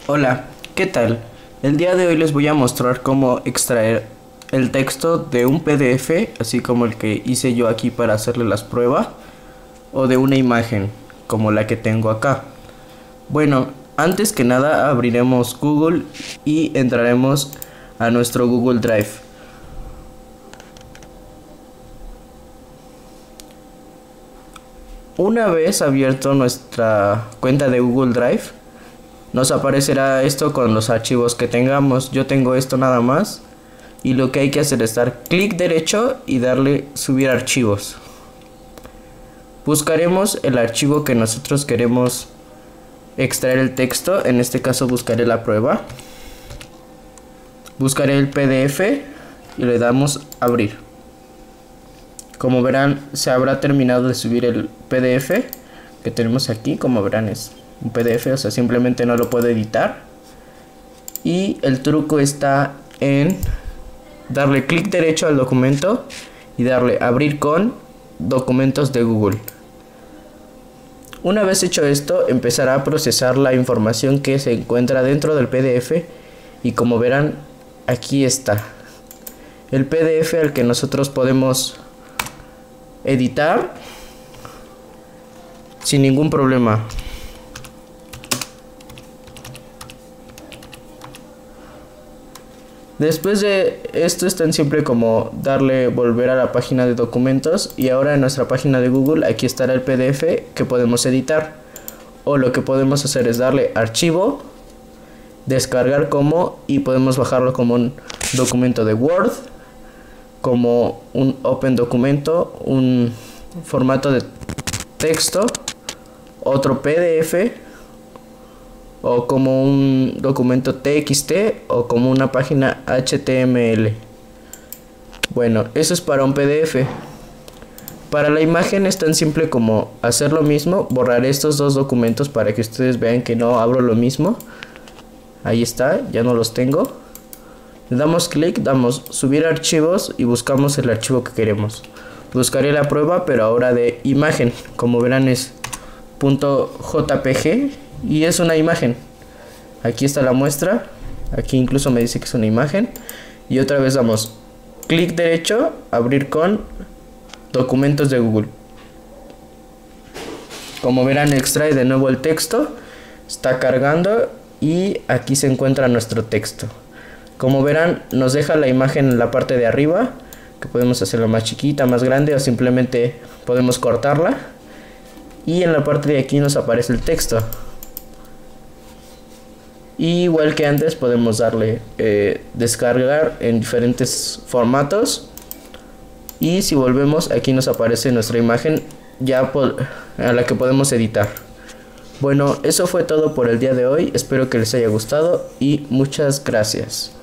Hola, ¿qué tal? El día de hoy les voy a mostrar cómo extraer el texto de un PDF, así como el que hice yo aquí para hacerle las pruebas, o de una imagen, como la que tengo acá. Bueno, antes que nada abriremos Google y entraremos a nuestro Google Drive. Una vez abierto nuestra cuenta de Google Drive, nos aparecerá esto con los archivos que tengamos. Yo tengo esto nada más. Y lo que hay que hacer es dar clic derecho y darle subir archivos. Buscaremos el archivo que nosotros queremos extraer el texto. En este caso buscaré la prueba. Buscaré el PDF y le damos abrir. Como verán, se habrá terminado de subir el PDF que tenemos aquí. Como verán, es un PDF, o sea, simplemente no lo puedo editar. Y el truco está en darle clic derecho al documento y darle abrir con documentos de Google. Una vez hecho esto, empezará a procesar la información que se encuentra dentro del PDF y como verán, aquí está el PDF al que nosotros podemos editar sin ningún problema. Después de esto es tan simple como darle volver a la página de documentos y ahora en nuestra página de Google aquí estará el PDF que podemos editar, o lo que podemos hacer es darle archivo, descargar como, y podemos bajarlo como un documento de Word, como un Open documento, un formato de texto, otro PDF, o como un documento TXT, o como una página HTML. Bueno, eso es para un PDF. Para la imagen es tan simple como hacer lo mismo. Borraré estos dos documentos para que ustedes vean que no abro lo mismo. Ahí está, ya no los tengo. Le damos clic, damos subir archivos y buscamos el archivo que queremos. Buscaré la prueba, pero ahora de imagen. Como verán es .jpg y es una imagen. Aquí está la muestra. Aquí incluso me dice que es una imagen. Y otra vez damos clic derecho, abrir con documentos de Google. Como verán, extrae de nuevo el texto. Está cargando y aquí se encuentra nuestro texto. Como verán, nos deja la imagen en la parte de arriba, que podemos hacerla más chiquita, más grande, o simplemente podemos cortarla. Y en la parte de aquí nos aparece el texto. Y igual que antes podemos darle descargar en diferentes formatos. Y si volvemos, aquí nos aparece nuestra imagen ya a la que podemos editar. Bueno, eso fue todo por el día de hoy. Espero que les haya gustado y muchas gracias.